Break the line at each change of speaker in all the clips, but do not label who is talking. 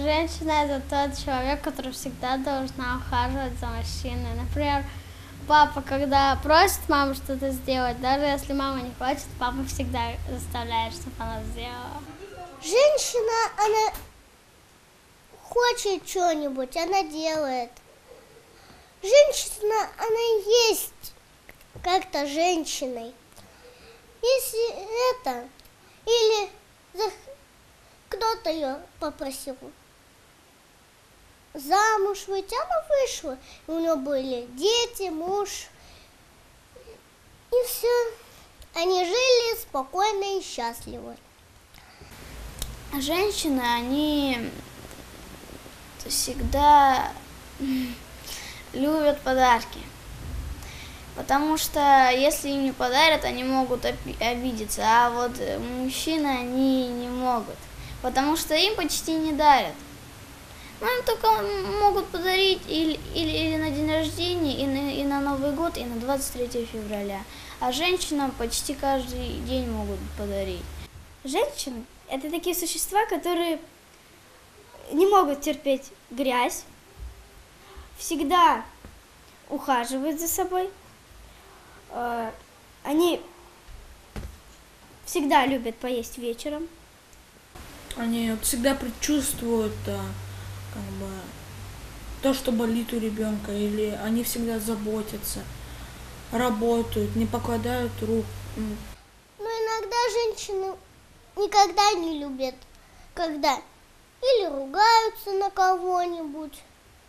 женщина — это тот человек, который всегда должна ухаживать за мужчиной. Например, папа, когда просит маму что-то сделать, даже если мама не хочет, папа всегда заставляет, чтобы она сделала.
Женщина, она хочет что-нибудь, она делает. Женщина, она есть как-то женщиной. Если это, или кто-то ее попросил замуж выйти, она вышла. И у нее были дети, муж. И все. Они жили спокойно и счастливо.
Женщины, они всегда любят подарки. Потому что если им не подарят, они могут обидеться. А вот мужчины, они не могут. Потому что им почти не дарят. Ну, им только могут подарить или на день рождения, и на Новый год, и на 23 февраля. А женщинам почти каждый день могут подарить.
Женщины – это такие существа, которые не могут терпеть грязь, всегда ухаживают за собой. Они всегда любят поесть вечером.
Они всегда предчувствуют то, что болит у ребенка, или они всегда заботятся, работают, не покладают рук.
Но иногда женщины никогда не любят, когда или ругаются на кого-нибудь,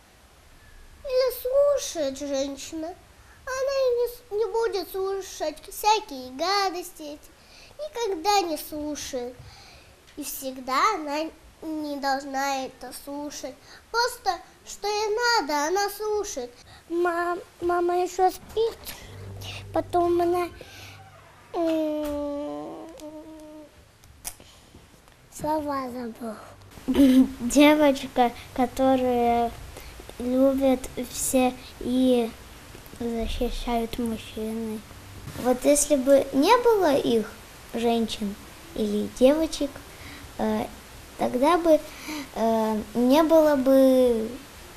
или слушает женщина. Она не будет слушать всякие гадости эти, никогда не слушает. И всегда она не должна это слушать. Просто, что ей надо, она слушает. Мама еще спит, потом она слова забыла. Девочка, которая любит все и защищают мужчины. Вот если бы не было их, женщин или девочек, тогда бы не было бы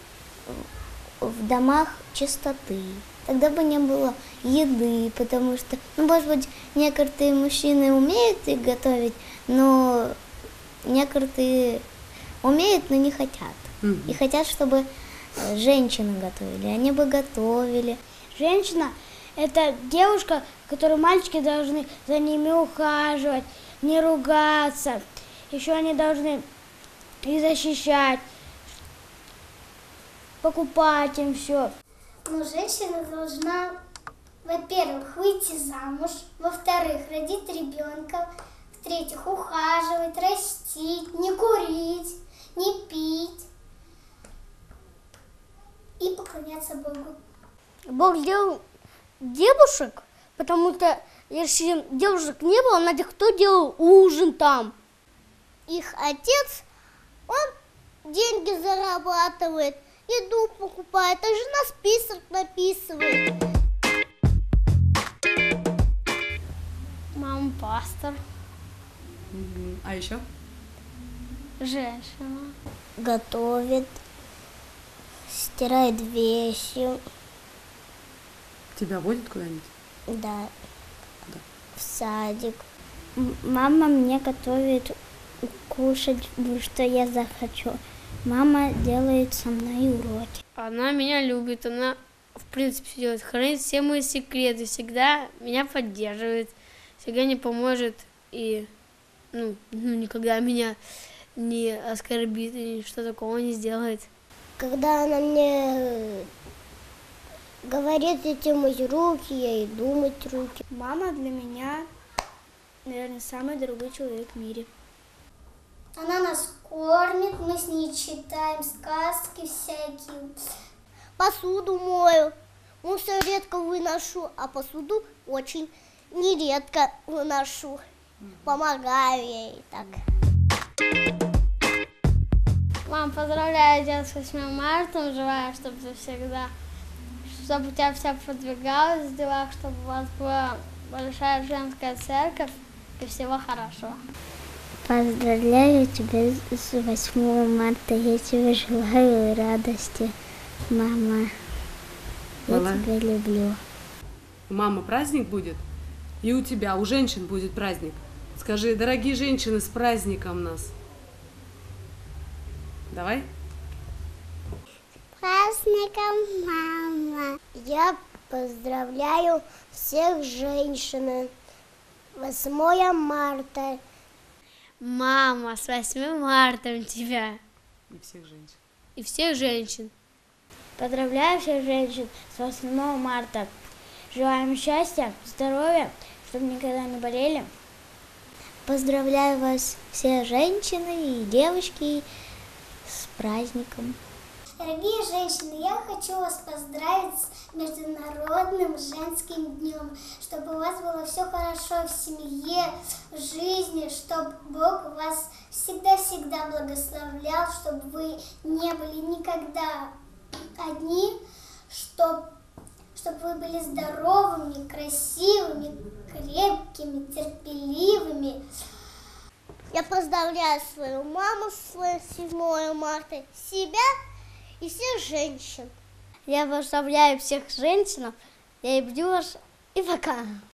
в домах чистоты, тогда бы не было еды, потому что, может быть, некоторые мужчины умеют и готовить, но некоторые умеют, но не хотят. И хотят, чтобы женщины готовили, они бы готовили.
Женщина – это девушка, которой мальчики должны за ними ухаживать, не ругаться. Еще они должны их защищать, покупать им все.
Но женщина должна, во-первых, выйти замуж, во-вторых, родить ребенка, в-третьих, ухаживать, растить, не курить, не пить и поклоняться Богу.
Бог сделал девушек, потому что если девушек не было, надо кто делал ужин там?
Их отец, он деньги зарабатывает, еду покупает, а жена список написывает.
Мама пастор.
А еще?
Женщина.
Готовит, стирает вещи.
Тебя водят куда-нибудь?
Да.
Куда?
В садик.
Мама мне готовит кушать, что я захочу. Мама делает со мной уроки.
Она меня любит, она, в принципе, делает, хранит все мои секреты, всегда меня поддерживает, всегда не поможет и, никогда меня не оскорбит и ничто такого не сделает.
Когда она мне говорит, идти мыть руки, я иду мыть руки.
Мама для меня, наверное, самый дорогой человек в мире.
Она нас кормит, мы с ней читаем сказки всякие. Посуду мою, мусор редко выношу, а посуду очень нередко выношу. Помогаю ей так.
Мам, поздравляю тебя с 8 марта, желаю, чтобы ты всегда, чтобы у тебя все продвигалось в делах, чтобы у вас была большая женская церковь и всего хорошего.
Поздравляю тебя с 8 марта. Я тебе желаю радости, мама. Я тебя люблю.
У мамы праздник будет, и у тебя, у женщин будет праздник. Скажи, дорогие женщины, с праздником нас. Давай.
Праздником, мама! Я поздравляю всех женщин. 8 марта.
Мама, с 8 марта тебя
И всех женщин.
и всех женщин.
Поздравляю всех женщин с 8 марта. Желаем счастья, здоровья, чтобы никогда не болели.
Поздравляю вас, все женщины и девочки, с праздником.
Дорогие женщины, я хочу вас поздравить с Международным женским днем, чтобы у вас было все хорошо в семье, в жизни, чтобы Бог вас всегда-всегда благословлял, чтобы вы не были никогда одни, чтобы вы были здоровыми, красивыми, крепкими, терпеливыми.
Я поздравляю свою маму с 7 марта, себя и всех женщин.
Я поздравляю всех женщин. Я люблю вас и пока.